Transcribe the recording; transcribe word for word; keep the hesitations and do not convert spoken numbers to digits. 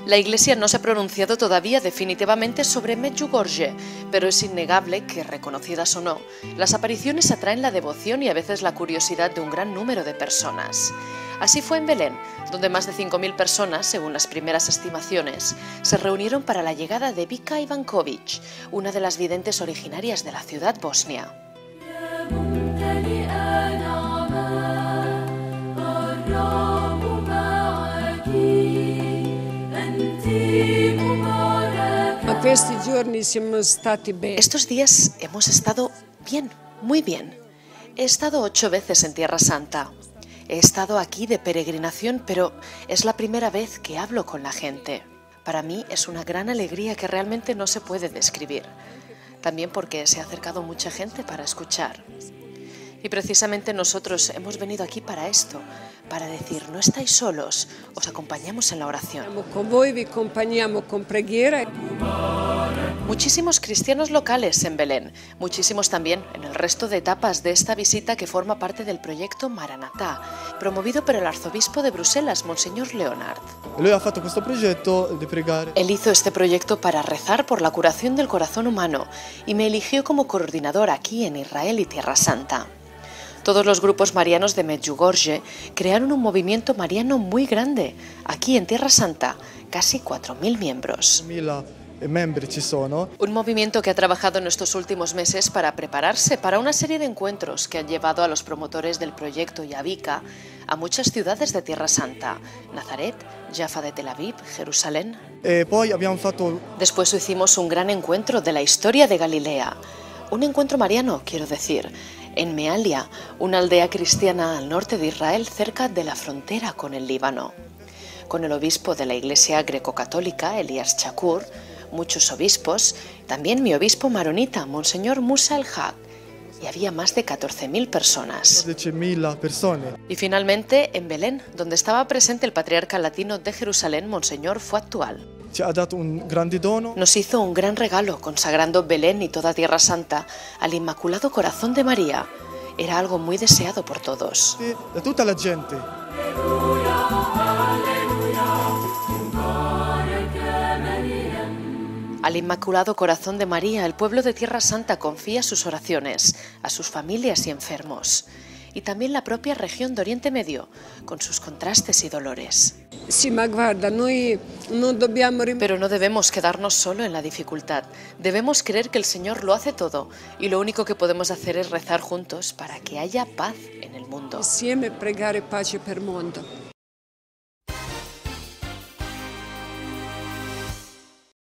La Iglesia no se ha pronunciado todavía definitivamente sobre Medjugorje, pero es innegable que, reconocidas o no, las apariciones atraen la devoción y a veces la curiosidad de un gran número de personas. Así fue en Belén, donde más de cinco mil personas, según las primeras estimaciones, se reunieron para la llegada de Vika Ivanković, una de las videntes originarias de la ciudad bosnia. Estos días hemos estado bien, muy bien. He estado ocho veces en Tierra Santa. He estado aquí de peregrinación, pero es la primera vez que hablo con la gente. Para mí es una gran alegría que realmente no se puede describir. También porque se ha acercado mucha gente para escuchar. Y precisamente nosotros hemos venido aquí para esto, para decir, no estáis solos, os acompañamos en la oración. Muchísimos cristianos locales en Belén, muchísimos también en el resto de etapas de esta visita que forma parte del proyecto Maranatá, promovido por el arzobispo de Bruselas, Monseñor Leonard. Él hizo este proyecto para rezar por la curación del corazón humano y me eligió como coordinador aquí en Israel y Tierra Santa. Todos los grupos marianos de Medjugorje crearon un movimiento mariano muy grande, aquí en Tierra Santa, casi cuatro mil miembros. Un movimiento que ha trabajado en estos últimos meses para prepararse para una serie de encuentros que han llevado a los promotores del proyecto y a Vika a muchas ciudades de Tierra Santa, Nazaret, Jaffa de Tel Aviv, Jerusalén. Después hicimos un gran encuentro de la historia de Galilea, un encuentro mariano, quiero decir, en Mealia, una aldea cristiana al norte de Israel cerca de la frontera con el Líbano, con el obispo de la Iglesia greco-católica, Elías Chakur, muchos obispos, también mi obispo maronita, Monseñor Musa el-Hag, y había más de catorce mil personas. Y finalmente en Belén, donde estaba presente el patriarca latino de Jerusalén, Monseñor Fuad-Tual. Nos hizo un gran regalo consagrando Belén y toda Tierra Santa al Inmaculado Corazón de María. Era algo muy deseado por todos. Al Inmaculado Corazón de María, el pueblo de Tierra Santa confía sus oraciones a sus familias y enfermos, y también la propia región de Oriente Medio, con sus contrastes y dolores. Pero no debemos quedarnos solo en la dificultad. Debemos creer que el Señor lo hace todo, y lo único que podemos hacer es rezar juntos para que haya paz en el mundo.